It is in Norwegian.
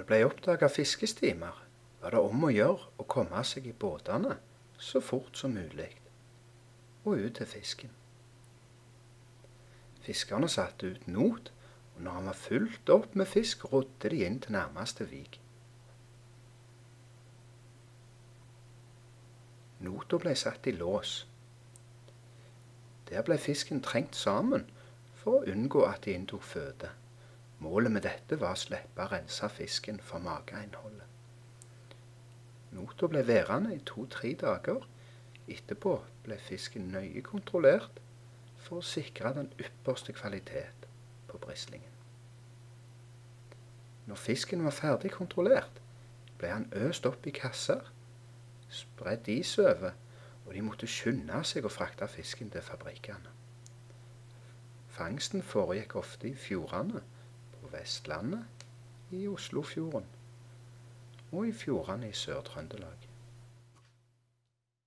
det ble oppdaget fiskestimer, var det om å gjøre å komme seg i båtene så fort som mulig, og ut til fisken. Fiskerne satte ut not, og når han var fullt opp med fisk, rodde de inn til nærmeste vik. Nota ble satt i lås. Der ble fisken trengt sammen for å unngå at de inntok føde. Målet med dette var å slippe å rense fisken for mageinnholdet. Nota ble værende i 2-3 dager. Etterpå ble fisken nøye kontrollert for å sikre den ypperste kvalitet på brislingen. Når fisken var ferdig kontrollert, ble han øst opp i kasser, spredd is over, og de måtte skynde seg å frakte fisken til fabrikkene. Fangsten foregikk ofte i fjordene, på Vestlandet, i Oslofjorden og i fjordene i Sør-Trøndelag.